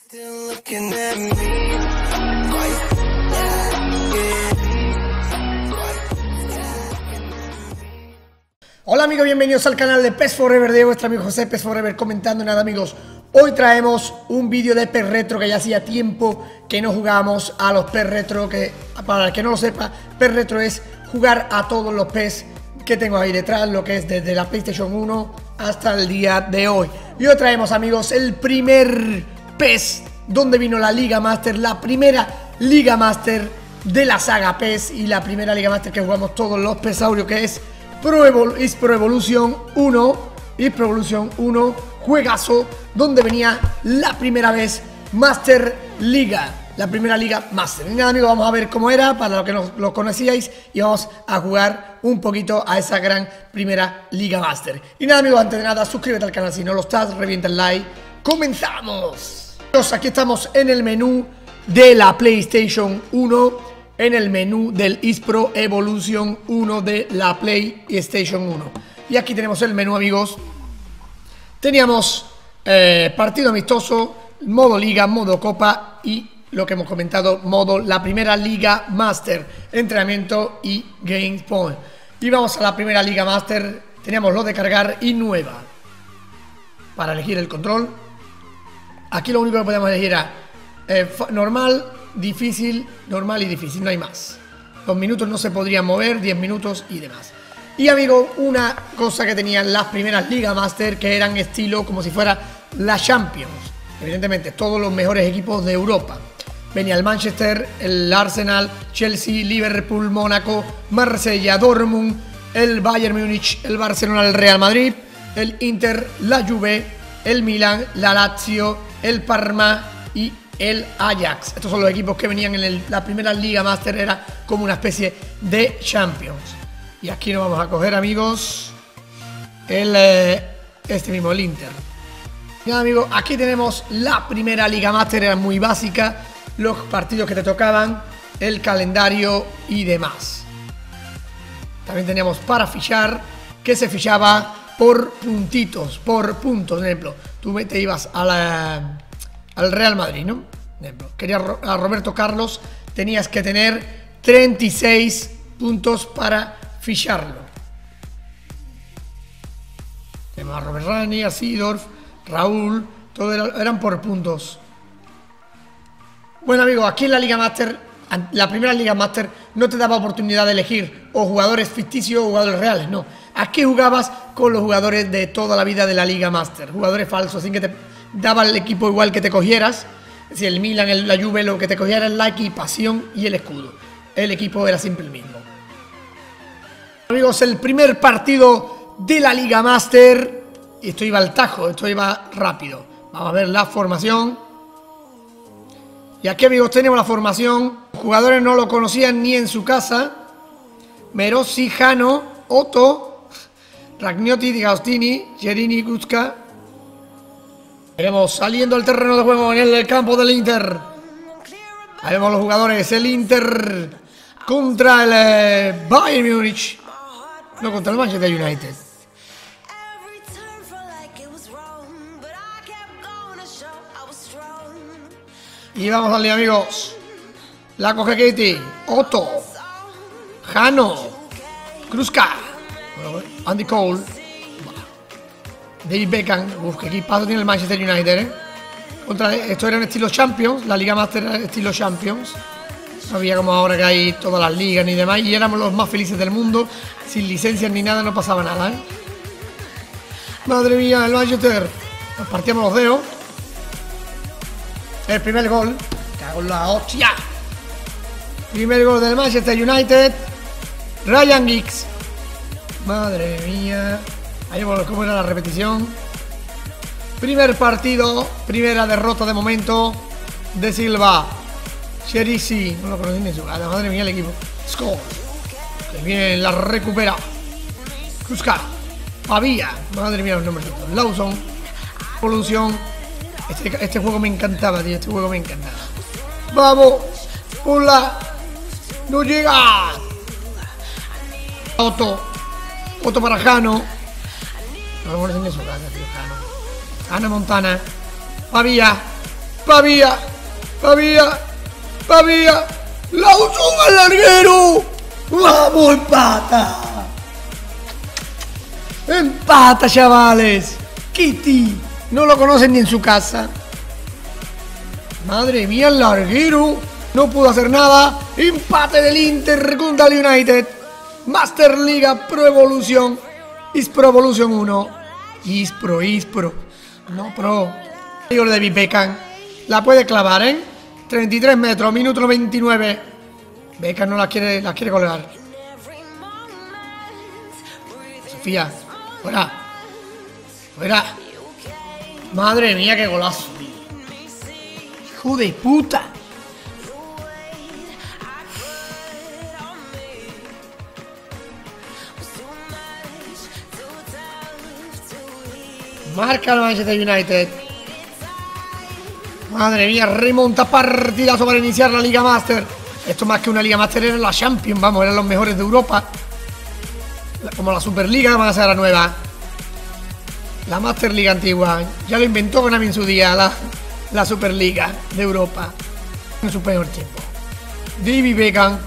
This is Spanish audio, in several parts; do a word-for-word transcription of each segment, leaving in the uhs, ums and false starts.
Still looking at me. Hola amigos, bienvenidos al canal de P E S Forever de vuestro amigo José P E S Forever comentando. Nada amigos, hoy traemos un vídeo de P E S Retro que ya hacía tiempo que no jugábamos a los P E S Retro, que para el que no lo sepa, P E S Retro es jugar a todos los P E S que tengo ahí detrás, lo que es desde la PlayStation uno hasta el día de hoy. Y hoy traemos amigos el primer P E S donde vino la Liga Master, la primera Liga Master de la saga P E S y la primera Liga Master que jugamos todos los PESaurios, que es Pro Evol is Pro Evolution uno, y Pro Evolution uno, juegazo, donde venía la primera vez Master Liga, la primera Liga Master. Y nada amigos, vamos a ver cómo era, para los que no lo conocíais, y vamos a jugar un poquito a esa gran primera Liga Master. Y nada amigos, antes de nada, suscríbete al canal si no lo estás, revienta el like, ¡comenzamos! Aquí estamos en el menú de la PlayStation uno, en el menú del is Pro Evolution uno de la PlayStation uno. Y aquí tenemos el menú amigos. Teníamos eh, partido amistoso, modo liga, modo copa y lo que hemos comentado, modo la primera Liga Master, entrenamiento y Game Point. Y vamos a la primera Liga Master. Teníamos lo de cargar y nueva para elegir el control. Aquí lo único que podemos elegir era eh, normal, difícil, normal y difícil, no hay más. Los minutos no se podrían mover, diez minutos y demás. Y amigo, una cosa que tenían las primeras Liga Master, que eran estilo como si fuera la Champions. Evidentemente, todos los mejores equipos de Europa. Venía el Manchester, el Arsenal, Chelsea, Liverpool, Mónaco, Marsella, Dortmund, el Bayern Múnich, el Barcelona, el Real Madrid, el Inter, la Juve, el Milan, la Lazio, el Parma y el Ajax. Estos son los equipos que venían en el, la primera Liga Master, era como una especie de Champions. Y aquí nos vamos a coger amigos el, eh, este mismo, el Inter. Bien amigos, aquí tenemos la primera Liga Master, era muy básica, los partidos que te tocaban, el calendario y demás. También teníamos para fichar, que se fichaba por puntitos, por puntos. Por ejemplo, tú te ibas a la, al Real Madrid, ¿no? Por ejemplo, querías a Roberto Carlos, tenías que tener treinta y seis puntos para ficharlo. Tenemos a Robert Rani, a Seedorf, Raúl, todo era, eran por puntos. Bueno amigos, aquí en la Liga Master, la primera Liga Master no te daba oportunidad de elegir o jugadores ficticios o jugadores reales, no. Aquí jugabas con los jugadores de toda la vida de la Liga Master, jugadores falsos, así que te daba el equipo igual que te cogieras. Si el Milan, el, la Juve, lo que te cogiera era la equipación y el escudo. El equipo era siempre el mismo. Amigos, el primer partido de la Liga Master. Esto iba al tajo, esto iba rápido. Vamos a ver la formación. Y aquí amigos tenemos la formación. Los jugadores no lo conocían ni en su casa. Merosi, Jano, Otto, Ragniotti, Di Agostini, Gerini, Guzka. Veremos saliendo al terreno de juego en el campo del Inter. Ahí vemos los jugadores. El Inter contra el eh, Bayern Múnich. No, contra el Manchester United. Y vamos a darle amigos. La coge Katie, Otto, Jano, Kruska, Andy Cole, David Beckham. Uf, qué equipazo tiene el Manchester United, ¿eh? Contra, esto era en estilo Champions, la Liga Master era en estilo Champions. No había como ahora que hay todas las ligas ni demás. Y éramos los más felices del mundo. Sin licencias ni nada, no pasaba nada, ¿eh? Madre mía, el Manchester. Nos partíamos los dedos. El primer gol. Cago en la hostia. Primer gol del Manchester United. Ryan Giggs. Madre mía. Ahí vemos cómo era la repetición. Primer partido. Primera derrota de momento de Silva. Cherisi. No lo conocí ni su cara. Madre mía el equipo. Score. Que bien, la recupera. Kruska. Pavía. Madre mía los nombres. Lawson. Evolución. Este, este juego me encantaba, tío. Este juego me encantaba. ¡Vamos! ¡Hola! ¡No llega! Otto. Otto para Jano. No lo conocen ni su casa, tío. Jano. Ana Montana. Pavía. Pavía, Pavía, Pavía. ¡La usó al larguero! ¡Vamos, empata! ¡Empata, chavales! Kitty, no lo conocen ni en su casa. Madre mía, el larguero no pudo hacer nada. Empate del Inter contra el United. Master Liga Pro Evolution. Ispro Evolution uno. Ispro, Ispro. No Pro. Gol de David Beckham. La puede clavar, ¿eh? treinta y tres metros, minuto veintinueve. Beckham no la quiere, la quiere colgar. Sofía. Fuera. Fuera. Madre mía, qué golazo. Hijo de puta. Marca el Manchester United. Madre mía, remonta partidazo para iniciar la Liga Master. Esto más que una Liga Master era la Champions, vamos, eran los mejores de Europa. Como la Superliga van a ser la nueva. La Master Liga antigua. Ya lo inventó Konami en su día, la, la Superliga de Europa. En su peor tiempo. David Beckham.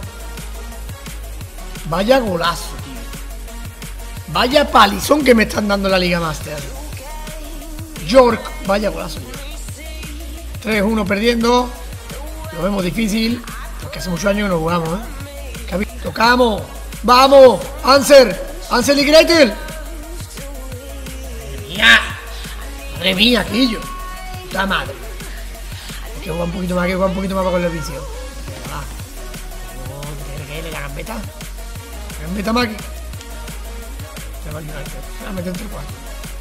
Vaya golazo, tío. Vaya palizón que me están dando en la Liga Master. York, vaya golazo. tres uno perdiendo. Lo vemos difícil. Porque hace muchos años que no jugamos, ¿eh? Tocamos. ¡Vamos! ¡Answer! ¡Ansel y Gretel! ¡Madre mía! ¡Madre mía, Quillo! ¡Puta madre! Hay que jugar un poquito más, hay que jugar un poquito más para con el vicio. Va. Oh, ¿qué le la gambeta? La gambeta más. Se va a ayudar. Se va a meter entre cuatro.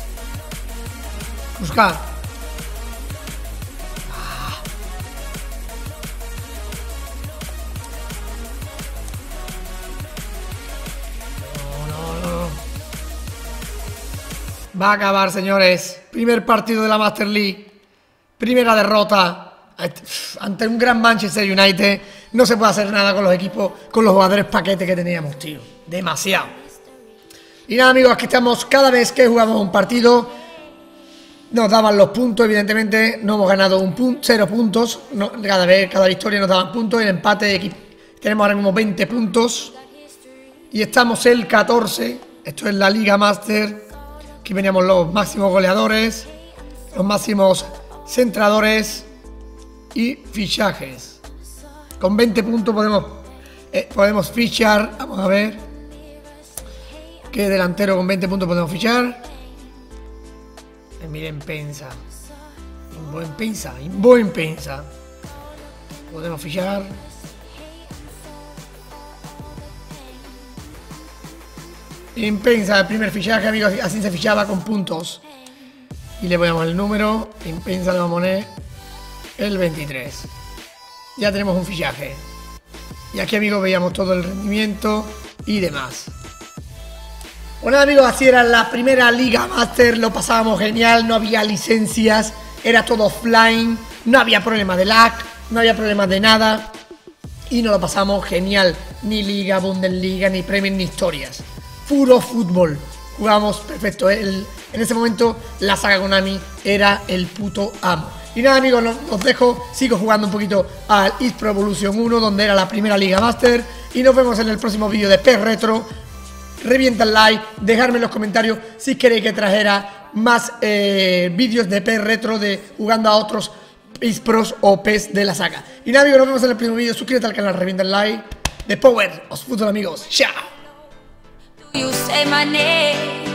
Buscar. Va a acabar, señores. Primer partido de la Master League. Primera derrota ante un gran Manchester United. No se puede hacer nada con los equipos, con los jugadores paquete que teníamos, tío. Demasiado. Y nada, amigos, aquí estamos. Cada vez que jugamos un partido nos daban los puntos, evidentemente. No hemos ganado un punto, cero puntos. No, cada vez, cada victoria nos daban puntos. El empate de equipo. Tenemos ahora mismo veinte puntos. Y estamos el catorce. Esto es la Liga Master. Aquí veníamos los máximos goleadores, los máximos centradores y fichajes. Con veinte puntos podemos, eh, podemos fichar. Vamos a ver qué delantero con veinte puntos podemos fichar. Eh, miren, Pensa. Un buen Pensa, un buen Pensa. Podemos fichar. En Pensa, el primer fichaje, amigos, así se fichaba con puntos. Y le ponemos el número. En Pensa le vamos a poner el veintitrés. Ya tenemos un fichaje. Y aquí, amigos, veíamos todo el rendimiento y demás. Bueno, amigos, así era la primera Liga Master. Lo pasábamos genial, no había licencias, era todo offline, no había problema de lag, no había problema de nada. Y nos lo pasamos genial. Ni Liga, Bundesliga, ni Premier, ni historias. Puro fútbol. Jugamos perfecto. El, en ese momento la saga Konami era el puto amo. Y nada, amigos, os dejo. Sigo jugando un poquito al Ispro Evolution uno, donde era la primera Liga Master. Y nos vemos en el próximo vídeo de P E S Retro. Revienta el like, dejadme en los comentarios si queréis que trajera más eh, vídeos de P E S Retro, de jugando a otros Ispros o P E S de la saga. Y nada, amigos, nos vemos en el próximo vídeo. Suscríbete al canal, revienta el like. De Power, os fútbol, amigos. Chao. You say my name.